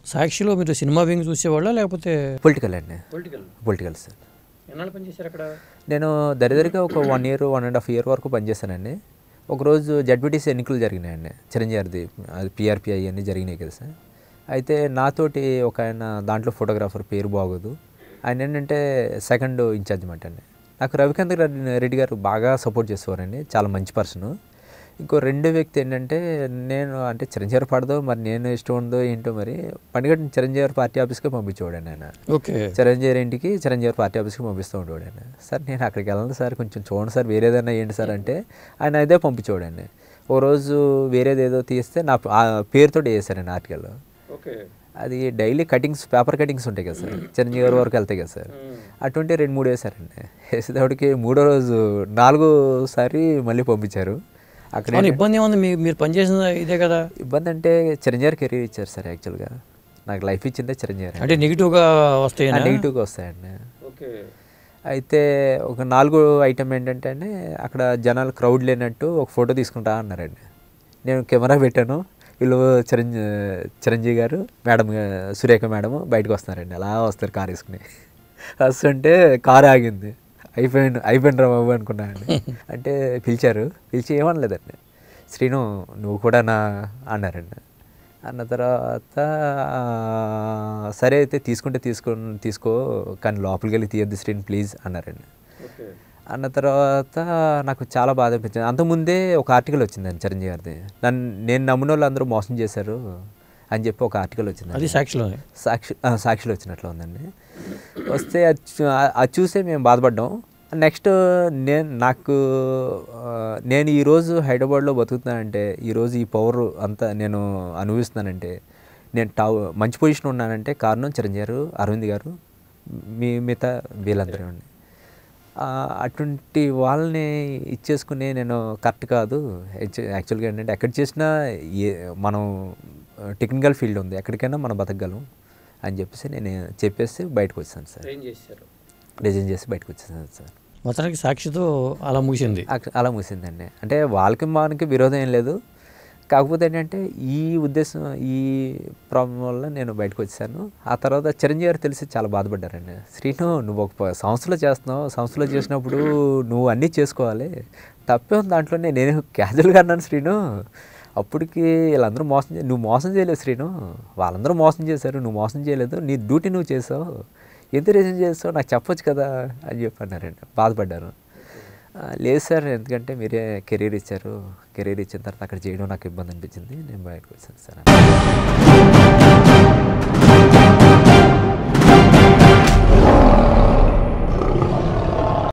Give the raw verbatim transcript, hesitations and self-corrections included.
సాక్షిలో మీరు cinema wing చూసేవాళ్ళ లేకపోతే పొలిటికల్ అండి? Political political sir. ఎన్నాళ్ళు పనిచేశారు అక్కడ? నేను దరిదరిగా ఒక one year one and half year వరకు పనిచేశానండి. ఒకరోజు జడ్పీటీసీ ఎన్నికలు జరిగినాయండి, చిరంజీవిది అది పిఆర్పి అవన్నీ జరిగినాయి కదా సార్. అయితే నాతోటి ఒక ఆయన దాంట్లో ఫోటోగ్రాఫర్ పేరు బాగోదు, ఆయన ఏంటంటే సెకండ్ ఇన్ఛార్జ్ అనమాట అండి. నాకు రవికాంత్ రెడ్డి గారు బాగా సపోర్ట్ చేసేవారండి, చాలా మంచి పర్సను. ఇంకో రెండో వ్యక్తి ఏంటంటే, నేను అంటే చిరంజీవి పడదో మరి నేను ఇష్టం ఉందో ఏంటో మరి పండుగ చిరంజీవి పార్టీ ఆఫీస్కి పంపించేవాడండి ఆయన. ఓకే, చిరంజీవి ఇంటికి చిరంజీవి పార్టీ ఆఫీస్కి పంపిస్తూ ఉండేవాడండి. సార్ నేను అక్కడికి వెళ్ళను సార్, కొంచెం చూడండి సార్ వేరేదైనా ఏంటి సార్ అంటే ఆయన అదే పంపించేవాడండి. ఓ రోజు వేరేది ఏదో తీస్తే నా పేరుతో వేసారండి ఆర్టికల్. ఓకే, అది డైలీ కటింగ్స్, పేపర్ కటింగ్స్ ఉంటాయి కదా సార్, చిరంజీవి గారి వరకు వెళ్తాయి కదా సార్, అటువంటి రెండు మూడు వేసారండి. వేసేటప్పటికి మూడో రోజు నాలుగోసారి మళ్ళీ పంపించారు. అక్కడ ఇబ్బంది ఏముంది? మీరు పనిచేసిన ఇదే కదా ఇబ్బంది అంటే చిరంజీవి కెరీర్ ఇచ్చారు సార్. యాక్చువల్గా నాకు లైఫ్ ఇచ్చిందే చిరంజీవి. అంటే నెగిటివ్గా వస్తాయి, నెగిటివ్గా వస్తాయండి. ఓకే, అయితే ఒక నాలుగో ఐటమ్ ఏంటంటే అండి, అక్కడ జనాలు క్రౌడ్ లేనట్టు ఒక ఫోటో తీసుకుంటా అన్నారండి. నేను కెమెరా పెట్టాను, వీళ్ళు చిరంజీ చిరంజీవి గారు మేడం సురేఖ మేడం బయటకు వస్తున్నారండి. అలా వస్తారు కారు వేసుకుని. వస్తుంటే కారు ఆగింది. అయిపోయింది అయిపోయింది రా బాబు అనుకున్నానండి. అంటే పిలిచారు, పిలిచి ఏమనలేదండి, శ్రీను నువ్వు కూడా నా అన్నారండి. అన్న తర్వాత సరే అయితే తీసుకుంటే తీసుకో తీసుకో కానీ లోపలికి వెళ్ళి తీయద్దు శ్రీను ప్లీజ్ అన్నారండి. అన్న తర్వాత నాకు చాలా బాధ అనిపించింది. అంతకుముందే ఒక ఆర్టికల్ వచ్చిందండి చిరంజీవి గారిది, నన్ను నేను నమ్మిన వాళ్ళు అందరూ మోసం చేశారు అని చెప్పి ఒక ఆర్టికల్ వచ్చింది. అది సాక్షిలో సాక్షి సాక్షిలో వచ్చినట్లు ఉందండి. వస్తే అది అది చూసే మేము బాధపడ్డాం. నెక్స్ట్ నేను నాకు నేను ఈరోజు హైదరాబాద్లో బతుకుతున్నానంటే, ఈరోజు ఈ పవర్ అంతా నేను అనుభవిస్తున్నానంటే, నేను టా మంచి పొజిషన్ ఉన్నానంటే కారణం చిరంజీవి గారు, అరవింద్ గారు, మీ మిగతా వీళ్ళందరూ అండి. అటువంటి వాళ్ళని ఇచ్చేసుకుని నేను కరెక్ట్ కాదు. యాక్చువల్గా ఏంటంటే ఎక్కడ చేసినా ఏ మనం టెక్నికల్ ఫీల్డ్ ఉంది, ఎక్కడికైనా మనం బతకగలం అని చెప్పేసి నేను చెప్పేసి బయటకు వచ్చాను సార్. రిజైన్ చేసి బయటకు వచ్చేసాను సార్. మొత్తానికి సాక్షితో అలా ముగిసింది. అలా ముగిసిందండి. అంటే వాళ్ళకి మనకి విరోధం ఏం లేదు, కాకపోతే ఏంటంటే ఈ ఉద్దేశం ఈ ప్రాబ్లం వల్ల నేను బయటకు వచ్చాను. ఆ తర్వాత చిరంజీవి గారు తెలిసి చాలా బాధపడ్డారండి. శ్రీను నువ్వు ఒక సంస్థలో చేస్తున్నావు, సంస్థలో చేసినప్పుడు నువ్వు అన్నీ చేసుకోవాలి, తప్పే ఉంది దాంట్లో, నేను క్యాజువల్గా అన్నాను శ్రీను. అప్పటికి వీళ్ళందరూ మోసం చే నువ్వు మోసం చేయలేదు శ్రీను, వాళ్ళందరూ మోసం చేశారు, నువ్వు మోసం చేయలేదు, నీ డ్యూటీ నువ్వు చేసావు, ఎంత రీజన్ చేస్తావు నాకు చెప్పొచ్చు కదా అని చెప్పి అన్నారండి. బాధపడ్డారు. లేదు సార్, ఎందుకంటే మీరే కెరీర్ ఇచ్చారు, కెరీర్ ఇచ్చిన తర్వాత అక్కడ చేయడం నాకు ఇబ్బంది అనిపించింది, నేను బయటకు వచ్చాను సార్.